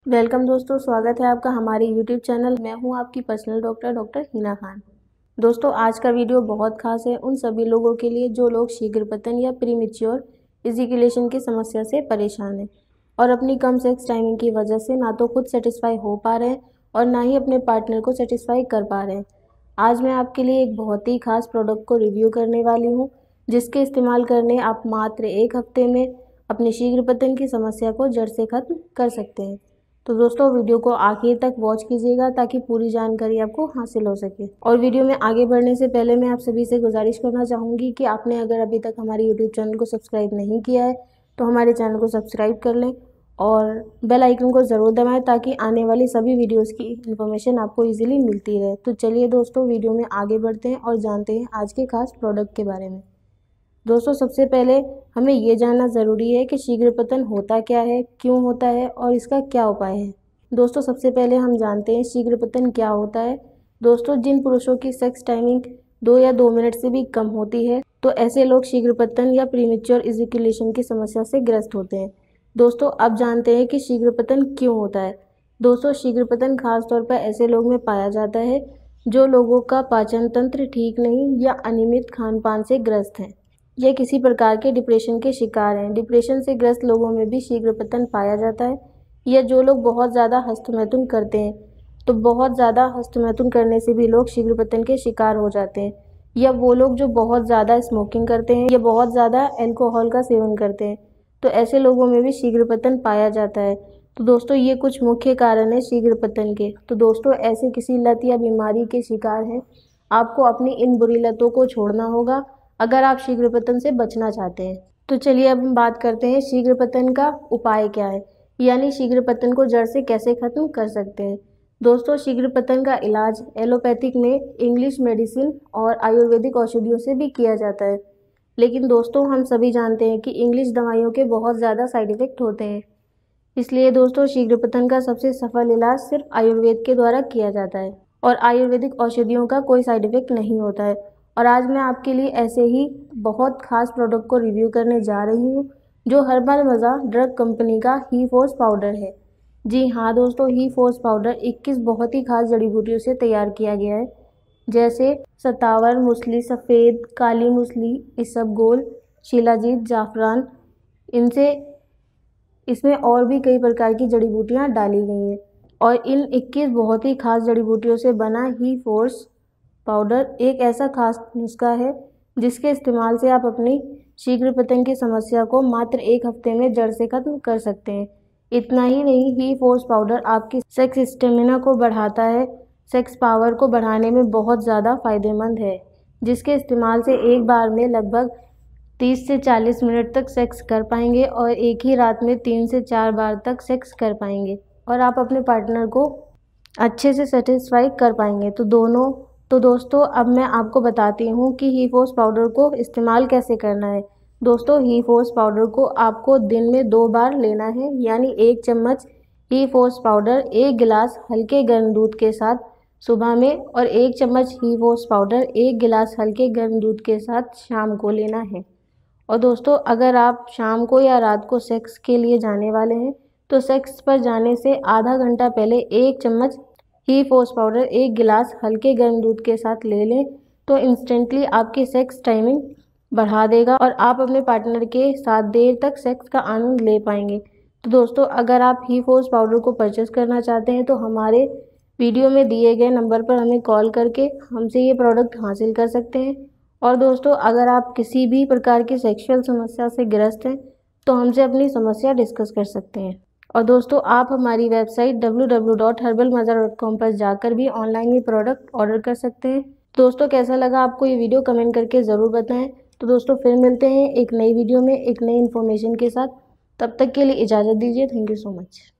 Welcome दोस्तों, स्वागत है आपका हमारे यूट्यूब चैनल। मैं हूं आपकी पर्सनल डॉक्टर हिना खान। दोस्तों, आज का वीडियो बहुत खास है उन सभी लोगों के लिए जो लोग शीघ्र पतन या प्रीमेच्योर इजैकुलेशन की समस्या से परेशान हैं और अपनी कम सेक्स टाइमिंग की वजह से ना तो खुद सेटिस्फाई हो पा रहे हैं और ना ही अपने पार्टनर को सेटिस्फाई कर पा रहे हैं। आज मैं आपके लिए एक बहुत ही खास प्रोडक्ट को रिव्यू करने वाली हूँ, जिसके इस्तेमाल करने आप मात्र 1 हफ्ते में अपने शीघ्र पतन की समस्या को जड़ से खत्म कर सकते हैं। तो दोस्तों, वीडियो को आखिर तक वॉच कीजिएगा ताकि पूरी जानकारी आपको हासिल हो सके। और वीडियो में आगे बढ़ने से पहले मैं आप सभी से गुजारिश करना चाहूँगी कि आपने अगर अभी तक हमारे यूट्यूब चैनल को सब्सक्राइब नहीं किया है तो हमारे चैनल को सब्सक्राइब कर लें और बेल आइकन को ज़रूर दबाएं ताकि आने वाली सभी वीडियोस की इन्फॉर्मेशन आपको इजीली मिलती रहे। तो चलिए दोस्तों, वीडियो में आगे बढ़ते हैं और जानते हैं आज के खास प्रोडक्ट के बारे में। दोस्तों, सबसे पहले हमें ये जानना ज़रूरी है कि शीघ्र पतन होता क्या है, क्यों होता है और इसका क्या उपाय है। दोस्तों, सबसे पहले हम जानते हैं शीघ्र पतन क्या होता है। दोस्तों, जिन पुरुषों की सेक्स टाइमिंग 2 या 2 मिनट से भी कम होती है तो ऐसे लोग शीघ्र पतन या प्रीमेच्योर इजैकुलेशन की समस्या से ग्रस्त होते हैं। दोस्तों, अब जानते हैं कि शीघ्र पतन क्यों होता है। दोस्तों, शीघ्र पतन खासतौर पर ऐसे लोग में पाया जाता है जो लोगों का पाचन तंत्र ठीक नहीं या अनियमित खान पान से ग्रस्त हैं या किसी प्रकार के डिप्रेशन के शिकार हैं। डिप्रेशन से ग्रस्त लोगों में भी शीघ्र पतन पाया जाता है। या जो लोग बहुत ज़्यादा हस्तमैथुन करते हैं तो बहुत ज़्यादा हस्तमैथुन करने से भी लोग शीघ्र पतन के शिकार हो जाते हैं। या वो लोग जो बहुत ज़्यादा स्मोकिंग करते हैं या बहुत ज़्यादा अल्कोहल का सेवन करते हैं तो ऐसे लोगों में भी शीघ्र पतन पाया जाता है। तो दोस्तों, ये कुछ मुख्य कारण है शीघ्र पतन के। तो दोस्तों, ऐसे किसी लत या बीमारी के शिकार हैं, आपको अपनी इन बुरी लतों को छोड़ना होगा अगर आप शीघ्र पतन से बचना चाहते हैं। तो चलिए अब हम बात करते हैं शीघ्र पतन का उपाय क्या है, यानी शीघ्र पतन को जड़ से कैसे खत्म कर सकते हैं। दोस्तों, शीघ्र पतन का इलाज एलोपैथिक में इंग्लिश मेडिसिन और आयुर्वेदिक औषधियों से भी किया जाता है। लेकिन दोस्तों, हम सभी जानते हैं कि इंग्लिश दवाइयों के बहुत ज़्यादा साइड इफ़ेक्ट होते हैं। इसलिए दोस्तों, शीघ्र पतन का सबसे सफल इलाज सिर्फ आयुर्वेद के द्वारा किया जाता है और आयुर्वेदिक औषधियों का कोई साइड इफ़ेक्ट नहीं होता है। और आज मैं आपके लिए ऐसे ही बहुत खास प्रोडक्ट को रिव्यू करने जा रही हूँ जो हर्बल मज़ा ड्रग कंपनी का ही फोर्स पाउडर है। जी हाँ दोस्तों, ही फोर्स पाउडर 21 बहुत ही खास जड़ी बूटियों से तैयार किया गया है, जैसे सतावर, मूसली सफ़ेद, काली मूसली, इसबगोल, शिलाजीत, जाफरान। इसमें और भी कई प्रकार की जड़ी बूटियाँ डाली गई हैं और इन 21 बहुत ही खास जड़ी बूटियों से बना ही फोर्स पाउडर एक ऐसा खास नुस्खा है जिसके इस्तेमाल से आप अपनी शीघ्र पतन की समस्या को मात्र 1 हफ्ते में जड़ से खत्म कर सकते हैं। इतना ही नहीं, ही फोर्स पाउडर आपकी सेक्स स्टेमिना को बढ़ाता है, सेक्स पावर को बढ़ाने में बहुत ज़्यादा फायदेमंद है, जिसके इस्तेमाल से एक बार में लगभग 30 से 40 मिनट तक सेक्स कर पाएंगे और एक ही रात में 3 से 4 बार तक सेक्स कर पाएंगे और आप अपने पार्टनर को अच्छे से सेटिस्फाई कर पाएंगे। तो दोस्तों, अब मैं आपको बताती हूँ कि ही फोर्स पाउडर को इस्तेमाल कैसे करना है। दोस्तों, ही फोर्स पाउडर को आपको दिन में 2 बार लेना है, यानी 1 चम्मच ही फोर्स पाउडर 1 गिलास हल्के गर्म दूध के साथ सुबह में और 1 चम्मच ही फोर्स पाउडर 1 गिलास हल्के गर्म दूध के साथ शाम को लेना है। और दोस्तों, अगर आप शाम को या रात को सेक्स के लिए जाने वाले हैं तो सेक्स पर जाने से आधा घंटा पहले 1 चम्मच ही फोर्स पाउडर 1 गिलास हल्के गर्म दूध के साथ ले लें तो इंस्टेंटली आपकी सेक्स टाइमिंग बढ़ा देगा और आप अपने पार्टनर के साथ देर तक सेक्स का आनंद ले पाएंगे। तो दोस्तों, अगर आप ही फोर्स पाउडर को परचेस करना चाहते हैं तो हमारे वीडियो में दिए गए नंबर पर हमें कॉल करके हमसे ये प्रोडक्ट हासिल कर सकते हैं। और दोस्तों, अगर आप किसी भी प्रकार की सेक्सुअल समस्या से ग्रस्त हैं तो हमसे अपनी समस्या डिस्कस कर सकते हैं। और दोस्तों, आप हमारी वेबसाइट www.herbalmaza.com पर जाकर भी ऑनलाइन ये प्रोडक्ट ऑर्डर कर सकते हैं। दोस्तों, कैसा लगा आपको ये वीडियो कमेंट करके ज़रूर बताएं। तो दोस्तों, फिर मिलते हैं एक नई वीडियो में एक नई इन्फॉर्मेशन के साथ। तब तक के लिए इजाज़त दीजिए। Thank you so much.